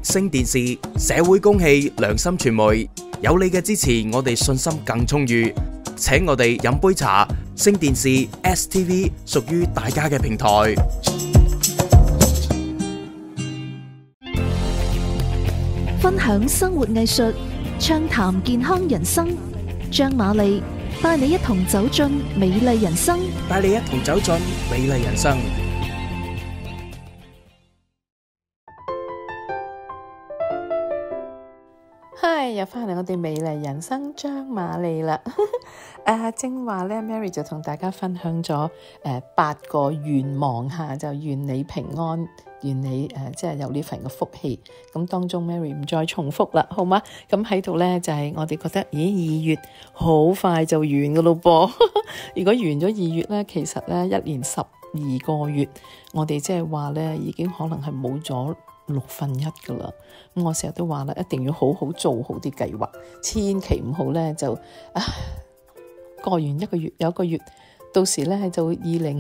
星電視、社會公戲、良心傳媒，有你嘅支持，我哋信心更充裕。請我哋飲杯茶，星電視 STV 屬於大家嘅平台。 分享生活藝術，暢談健康人生。張瑪麗帶你一同走進美麗人生， 帶你一同走進美麗人生。 嗨，又翻嚟我哋美麗人生張瑪麗啦。正話咧 Mary 就同大家分享咗8個願望吓，就願你平安，願你即係有呢份嘅福氣。咁當中 Mary 唔再重複啦，好嗎？咁喺度咧就係我哋覺得，2月好快就完噶咯噃。如果完咗2月咧，其實咧1年12個月，我哋即係話咧已經可能係冇咗1/6噶啦。咁我成日都話啦，一定要好好做好啲計劃，千祈唔好咧就過完1個月有1個月，到時咧就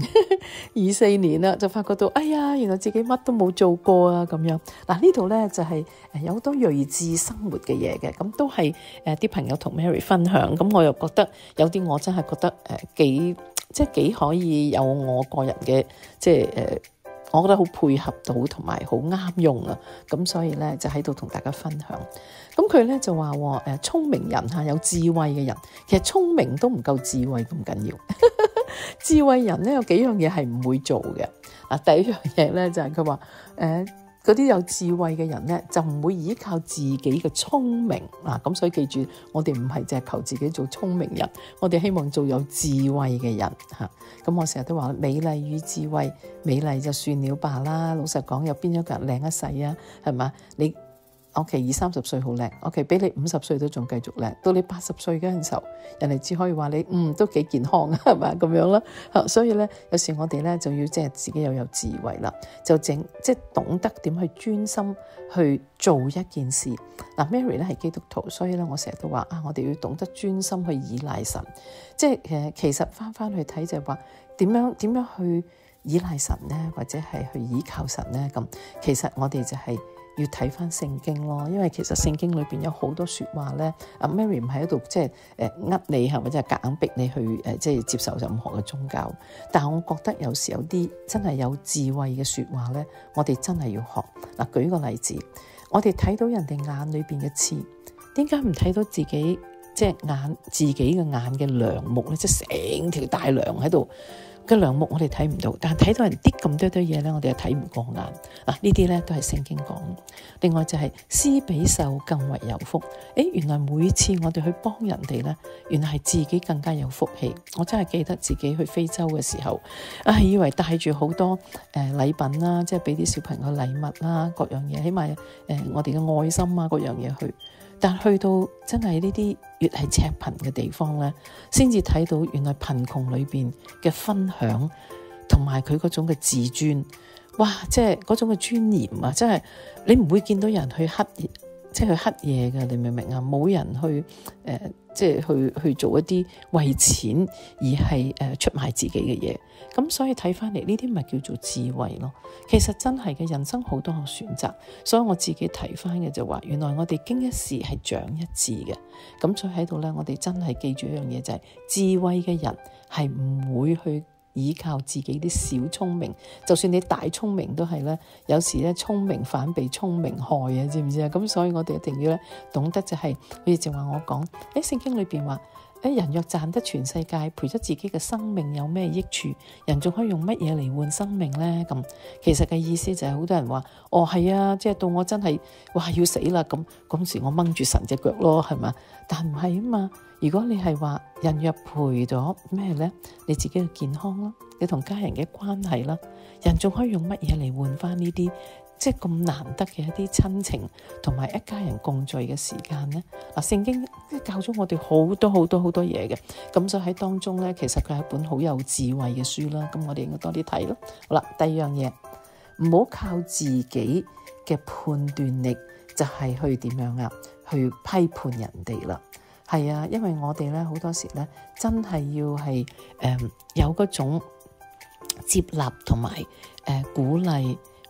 2024年啦，就發覺到哎呀，原來自己乜都冇做過啊咁樣。嗱，呢度咧就係有好多睿智生活嘅嘢嘅，咁都係啲朋友同 Mary 分享。咁我又覺得有啲我真係覺得幾可以有我個人嘅我覺得好配合到同埋好啱用啊，咁所以咧就喺度同大家分享。咁佢咧就話聰明人吓，有智慧嘅人，其實聰明都唔夠智慧咁緊要。智慧人咧有幾樣嘢係唔會做嘅。第一樣嘢咧就係佢話嗰啲有智慧嘅人咧就唔會依靠自己嘅聰明咁所以記住，我哋唔係淨係求自己做聰明人，我哋希望做有智慧嘅人吓。咁我成日都話，美麗與智慧，美麗就算了吧啦。老實講，有邊一個人靚一世啊？係嘛？你OK 20-30歲好靚，OK 俾你50歲都仲繼續靚，到你80歲嗰陣時候，人哋只可以話你都幾健康啊，係嘛咁樣啦。所以咧，有時我哋咧就要即係自己又有智慧啦，就即係懂得點去專心去做一件事。Mary 咧係基督徒，所以咧我成日都話我哋要懂得專心去依賴神。即係其實翻去睇就係話點樣去依賴神咧，或者係去依靠神咧。咁其實我哋就係要睇翻聖經咯，因為其實聖經裏邊有好多說話咧。Mary 唔係喺度即係你係或者係夾硬逼你去即係接受任何嘅宗教，但係我覺得有時有啲真係有智慧嘅說話咧，我哋真係要學。舉個例子，我哋睇到人哋眼裏邊嘅刺，點解唔睇到自己即係自己嘅眼嘅梁木咧？即係成條大梁喺度嘅梁木，我哋睇唔到，但係睇到人啲咁多嘢咧，我哋又睇唔過眼。呢啲咧都係聖經講。另外就係施比受更為有福。原來每次我哋去幫人哋咧，原來係自己更加有福氣。我真係記得自己去非洲嘅時候，以為帶住好多禮品啦，即係俾啲小朋友禮物啦，各樣嘢，起碼我哋嘅愛心啊，各樣嘢去。但去到真係呢啲越係赤貧嘅地方咧，先至睇到原來貧窮裏邊嘅分享，同埋佢嗰種嘅自尊，哇！即係嗰種嘅尊嚴啊！真係你唔會見到人去去乞嘢嘅，你明唔明啊？冇人去去做一啲為錢而係出賣自己嘅嘢。咁所以睇翻嚟呢啲咪叫做智慧咯。其實真係嘅，人生好多個選擇，所以我自己提翻嘅就話，原來我哋經一事係長一智嘅。咁所以喺度咧，我哋真係記住一樣嘢，就係智慧嘅人係唔會去依靠自己啲小聰明，就算你大聰明都係咧，有時咧聰明反被聰明害啊，知唔知啊？咁所以我哋一定要咧懂得就係，好似正話我講喺聖經裏邊話，人若賺得全世界，賠咗自己嘅生命有咩益處？人仲可以用乜嘢嚟換生命咧？咁其實嘅意思就係好多人話，係啊，即係到我真係要死啦，咁時我掹住神隻腳咯，係嘛？但唔係啊嘛。如果你係話人若賠咗咩咧，你自己嘅健康啦，你同家人嘅關係啦，人仲可以用乜嘢嚟換翻呢啲即係咁難得嘅一啲親情同埋一家人共聚嘅時間咧？聖經教咗我哋好多好多好多嘢嘅，咁所以喺當中咧，其實佢係一本好有智慧嘅書啦。咁我哋應該多啲睇咯。好啦，第二樣嘢，唔好靠自己嘅判斷力，就係去點樣啊？去批判人哋啦。係啊，因為我哋咧好多時咧，真係要係有嗰種接納同埋鼓勵，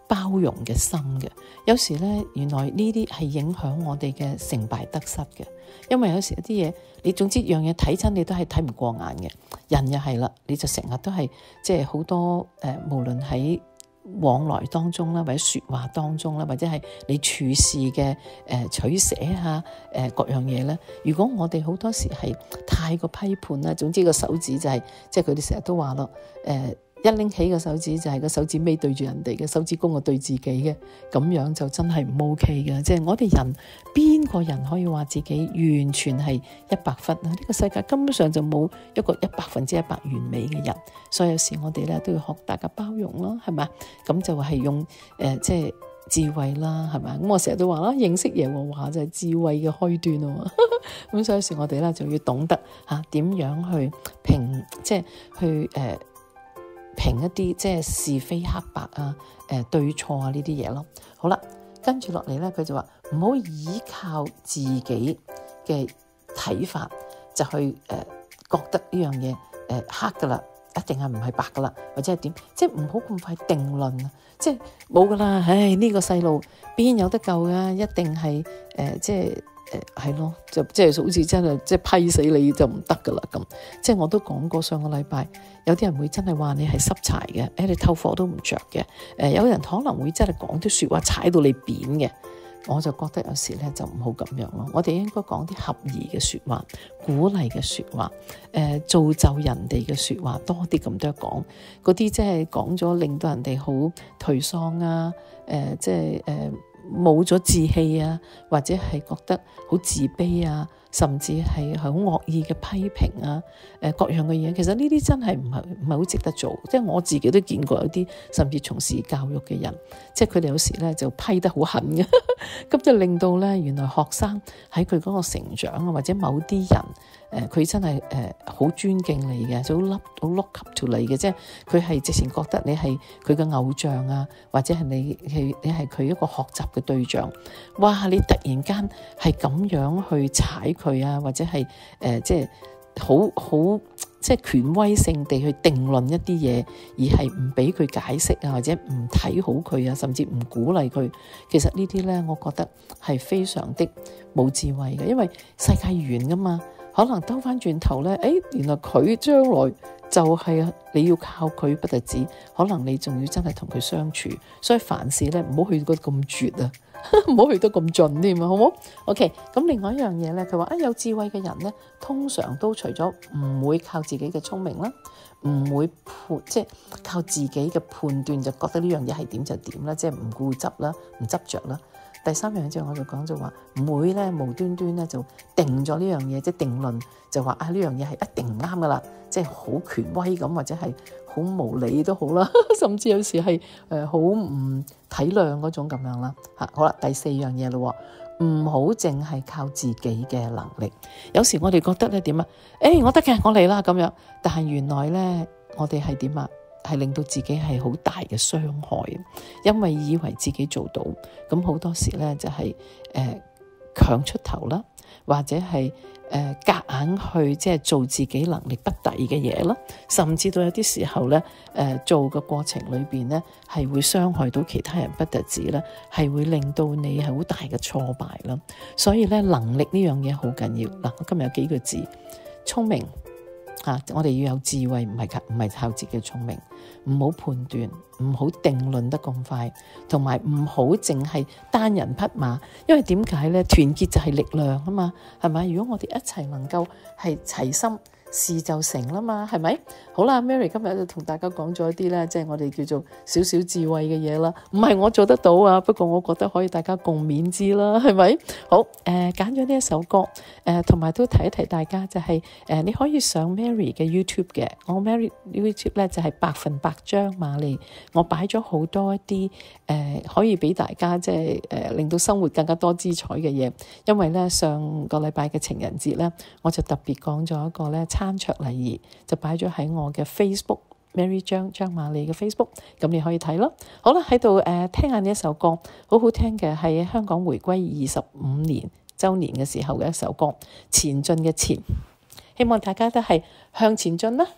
包容嘅心嘅。有時咧，原來呢啲係影響我哋嘅成敗得失嘅。因為有時有啲嘢，你總之樣嘢睇親你都係睇唔過眼嘅。人又係啦，你就成日都係即係好多無論喺往來當中啦，或者說話當中啦，或者係你處事嘅取捨啊，各樣嘢咧。如果我哋好多時係太過批判啦，總之個手指就係即係佢哋成日都話咯，一拎起個手指就係個手指尾對住人哋嘅，手指公個對自己嘅，咁樣就真係唔 OK 嘅。即係我哋人邊個人可以話自己完全係100分啊？呢個世界根本上就冇一個100%完美嘅人，所以有時我哋咧都要學大家包容啦，係咪？咁就係用即係智慧啦，係咪？咁我成日都話啦，認識耶和華就係智慧嘅開端啊嘛。咁所以有時我哋咧就要懂得點樣去評，即係去評一啲即係是非黑白啊，對錯啊呢啲嘢咯。好啦，跟住落嚟咧，佢就話唔好依靠自己嘅睇法就去覺得呢樣嘢黑噶啦，一定係唔係白噶啦，或者係點，即係唔好咁快定論啊！即係冇噶啦，唉呢個細路邊有得救噶，一定係即係。係咯，就即係好似真係即係批死你就唔得噶啦咁。即係我都講過上個禮拜，有啲人會真係話你係濕柴嘅，你透火都唔着嘅。有人可能會真係講啲說話踩到你扁嘅。我就覺得有時咧就唔好咁樣咯。我哋應該講啲合宜嘅說話、鼓勵嘅說話、造就人哋嘅說話多啲咁多講。嗰啲即係講咗令到人哋好頹喪啊，即係冇咗志氣啊，或者係覺得好自卑啊，甚至係好惡意嘅批評啊，各樣嘅嘢，其實呢啲真係唔係好值得做。即係我自己都見過有啲甚至從事教育嘅人，即係佢哋有時咧就批得好狠嘅，咁就令到咧原來學生喺佢嗰個成長啊，或者某啲人佢真係好尊敬你嘅，就好 look up to 你嘅，即係佢係直情覺得你係佢嘅偶像啊，或者係你係佢一個學習嘅對象。哇！你突然間係咁樣去踩佢啊，或者係即係好即係權威性地去定論一啲嘢，而係唔俾佢解釋啊，或者唔睇好佢啊，甚至唔鼓勵佢。其實呢啲咧，我覺得係非常的冇智慧嘅，因為世界圓噶嘛。可能兜翻轉頭咧，原來佢將來就係你要靠佢不特止，可能你仲要真係同佢相處，所以凡事咧唔好去到咁絕啊，唔好去到咁盡添啊，好唔好 ？OK， 咁另外一樣嘢咧，佢話有智慧嘅人咧，通常都除咗唔會靠自己嘅聰明啦，唔會即係靠自己嘅判斷就覺得呢樣嘢係點就點啦，即係唔固執啦，唔執着啦。第三樣之後我就講就話唔會咧無端端咧就定咗呢樣嘢，即係定論就話呢樣嘢係一定唔啱噶啦，即係好權威咁，或者係好無理都好啦，甚至有時係好唔體諒嗰種咁樣啦。好啦，第四樣嘢咯，唔好淨係靠自己嘅能力。有時我哋覺得咧點啊？我得嘅，我嚟啦咁樣，但係原來咧我哋係點啊？係令到自己係好大嘅傷害，因為以為自己做到，咁好多時咧就係強出頭啦，或者係夾硬去即係做自己能力不抵嘅嘢啦，甚至到有啲時候咧做嘅過程裏邊咧係會傷害到其他人不特止啦，係會令到你係好大嘅挫敗啦。所以咧能力呢樣嘢好緊要嗱。我今日有幾個字：聰明。我哋要有智慧，唔係靠自己嘅聰明，唔好判斷，唔好定論得咁快，同埋唔好淨係單人匹馬。因為點解咧？團結就係力量啊嘛，係咪？如果我哋一齊能夠係齊心，事就成啦嘛，係咪？好啦 ，Mary 今日就同大家講咗一啲咧，即係我哋叫做少少智慧嘅嘢啦。唔係我做得到啊，不過我覺得可以大家共勉之啦，係咪？好，揀咗呢一首歌，同埋都提一提大家，就係你可以上 Mary 嘅 YouTube 嘅，我 Mary YouTube 咧就係100%張瑪麗，我擺咗好多一啲可以俾大家即係令到生活更加多姿彩嘅嘢。因為咧上個禮拜嘅情人節咧，我就特別講咗一個咧餐桌禮儀，就擺咗喺我嘅 Facebook Mary 張瑪麗嘅 Facebook， 咁你可以睇咯。好啦，喺度聽下呢一首歌，好好聽嘅，係香港回歸25年週年嘅時候嘅一首歌，前進嘅前，希望大家都係向前進啦。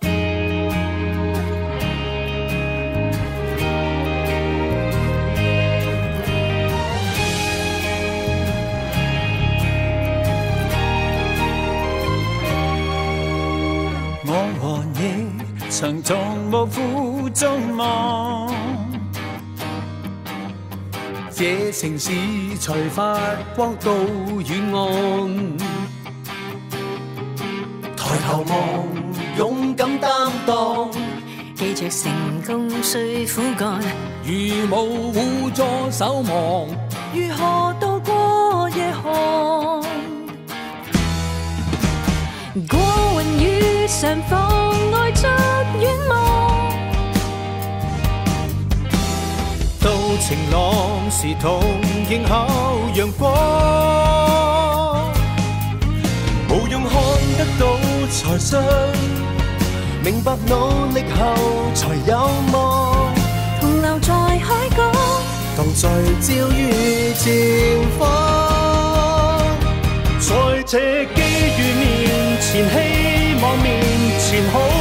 常從無負眾望。這城市才發光到遠岸，抬頭望，勇敢擔當， 記着成功需苦幹， 如無互助守望， 如何渡過夜寒？過雲雨上妨礙着遠望， 到晴朗時同迎候陽光，無用看得到才信，明白努力後才有望， 同留在海港， 同聚焦於前方，在這機遇面前，希望面前好。